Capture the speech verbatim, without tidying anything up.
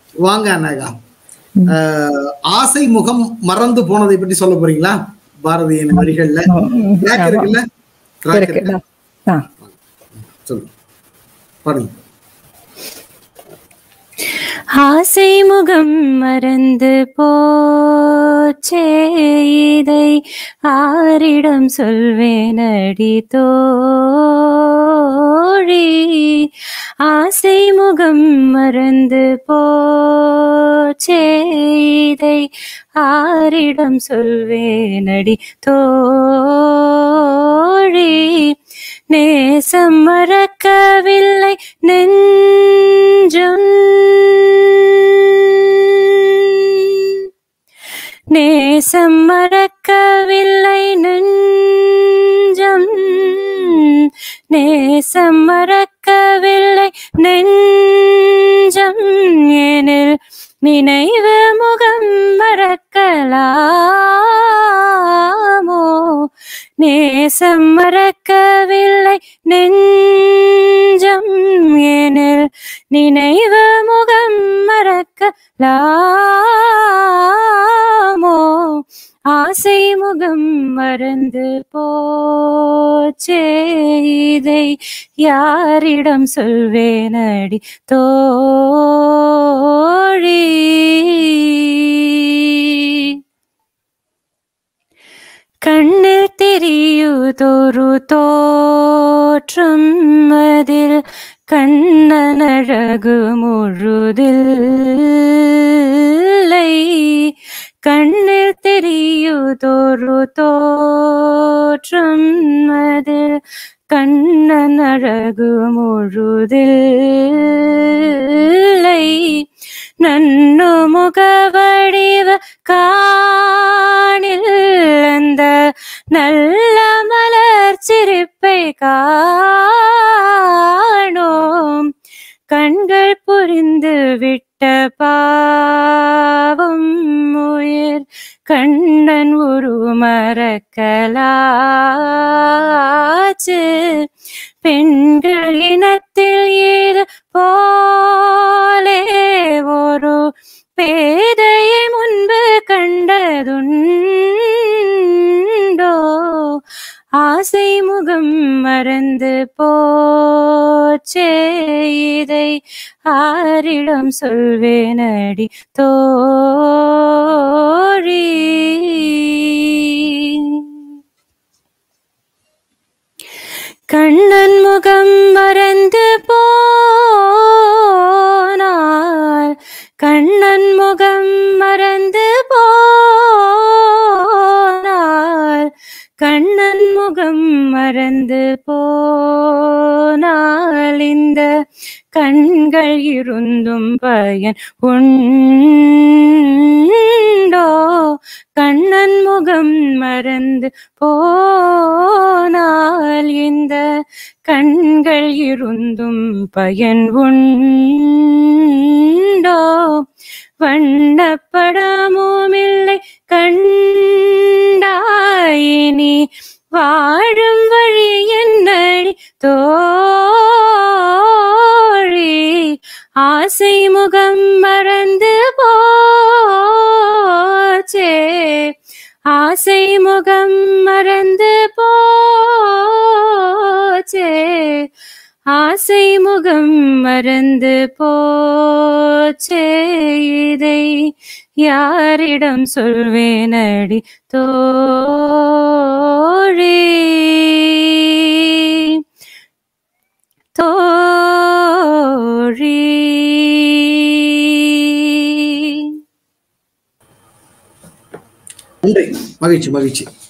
வாங்க அனகா. ஆசை முகம் மறந்து போனதை பற்றி சொல்ல போறீங்களா? பாரதியின் வரிகள்ல ட்ராக் இருக்குல்ல, ட்ராக் இருக்கு. சொல்லுங்க, பாருங்க. ஆசை முகம் மறந்து போச்சே, இதை ஆரிடம் சொல்வேனடி தோழி. ஆசை முகம் மறந்து போச்சே, இதை ஆரிடம் சொல்வேனடி தோழி. நேசம் மறக்கவில்லை நெஞ்சம், நேசம் மறக்கவில்லை நெஞ்சம், நேசம் மறக்கவில்லை நெஞ்சம் எனில் நினைவு முகம் மறக்கலாமோ? நேசம் மறக்கவில்லை நெஞ்சம் எனில் நினைவு முகம் மறக்கலாமோ? ஆசை முகம் மறந்து போச்சே, இதை யாரிடம் சொல்வேனடி தோழி. கண்ணில் தெரியுதொரு தோற்றம், அதில் கண்ணனழகு முழுதில்லை. கண்ணில் தெரியுதொரு தோற்றம், அதில் கண்ணனழகு முழுதில்லை. நன்னு முகவடிவ காணில் அந்த நல்ல மலர் சிரிப்பை காணோம். கண்கள் புரிந்து விட்ட பாவம் உயிர் கண்ணன் ஒரு மறக்கலாச்சு. பெண்கள் இனத்தில் ஏது போலே ஒரு பேதையை முன்பு கண்டதுண்டோ? ஆசை முகம் மறந்து போச்சே, இதை ஆரிடம் சொல்வேனடி தோழி. கண்ணன் முகம் மறந்து போனால், கண்ணன் முகம் மறந்து போனால், கண்ணன் முகம் மறந்து போனால் இந்த கண்கள் இருந்தும் பயன் உண்டோ? கண்ணன் முகம் மறந்து போனால் இந்த கண்கள் இருந்தும் பயன் உண்டோ? வண்ணப்படமுமில்லை கண்டாயினி வாழும் வழி என்னடி தோழி. ஆசை முகம் மறந்து போச்சே, ஆசை முகம் மறந்து போச்சே, ஆசை முகம் மறந்து போச்சே, இதை யாரிடம் சொல்வேனடி தோழி. தோழி மகிழ்ச்சி மகிழ்ச்சி.